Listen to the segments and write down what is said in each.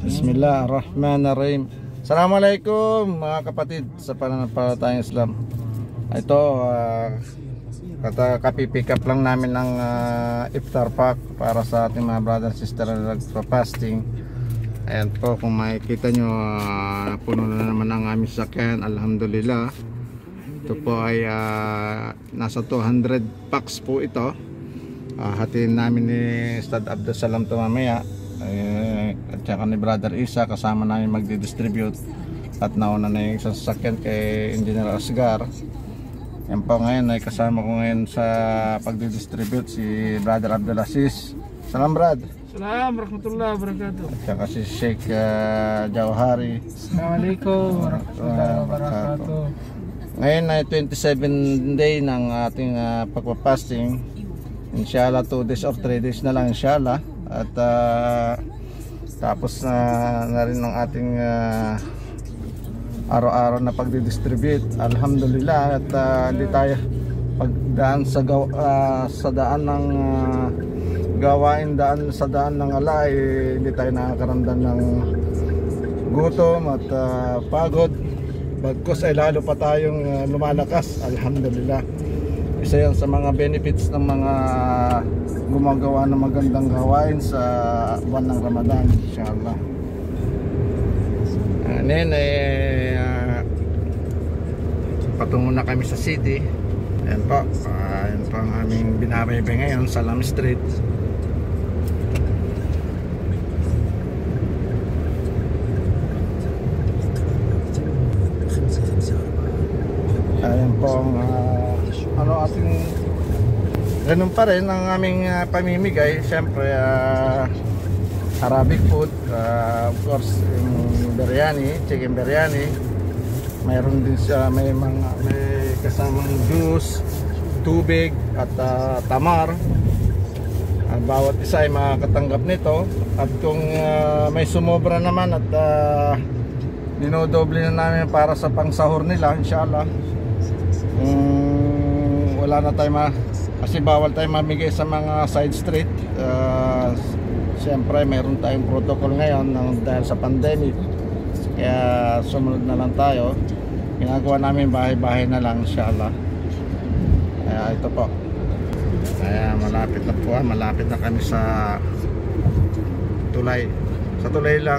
Bismillahirrahmanirrahim. Assalamualaikum mga kapatid sa pananampalatayang Islam. Ito kapipick up lang namin ng iftar pack para sa ating mga brother and sister na nagpa-fasting. Ayan po, kung makikita nyo, puno na naman ang aming sakyan. Alhamdulillah. Ito po ay nasa 200 packs po ito. Hatiin namin ni Ustad Abdul Salam ito mamaya. At saka ni Brother Isa, kasama namin magdi-distribute. At nauna na yung isang sasakyan kay Engineer Asgar. Yan po ngayon ay kasama ko ngayon sa pagdi-distribute si Brother Abdul Aziz. Salam Brad. Salam warahmatullahi wabarakatuh. At saka si Sheikh Jawhari. Assalamualaikum warahmatullahi wabarakatuh. Ngayon ay 27 day ng ating pagpapasting. Inshallah 2 days or 3 days na lang inshallah. At tapos na rin ng ating araw-araw na pagdidistribute. Alhamdulillah. At hindi tayo pagdaan sa daan ng gawain, sa daan ng ala, hindi tayo nakakaramdam ng gutom at pagod. Bagkus ay lalo pa tayong lumalakas. Alhamdulillah. Isa yan sa mga benefits ng mga gumagawa ng magandang gawain sa buwan ng Ramadan, inshallah. Ngayon ay patungo na kami sa city. Ayan po, ayan po ang aming binabaybay ngayon sa Salam Street. Ayan po ang ating ganun pa rin ang aming pamimigay. Siyempre Arabic food, of course yung biryani, chicken biryani. Mayroon din siya, may kasamang juice, tubig at tamar. Bawat isa ay makakatanggap nito. At kung may sumobra naman at dinodoble na namin para sa pangsahur nila, inshallah. Wala na tayo kasi bawal tayo mamigay sa mga side street. Siyempre mayroon tayong protocol ngayon dahil sa pandemic, kaya sumunod na lang tayo. Ginagawa namin bahay-bahay na lang inshallah. Kaya ito po, kaya malapit na po, malapit na kami sa tulay. Sa tulay lang.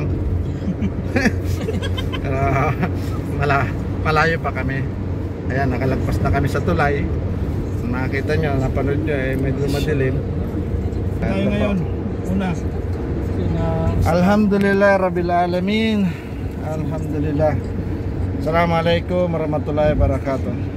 Malayo pa kami. Ayan, nakalagpas na kami sa tulay. Makita nyo, napanood nyo medyo madilim. Tayo ngayon, una Alhamdulillah Rabbil Alamin. Alhamdulillah. Assalamualaikum warahmatullahi wabarakatuh.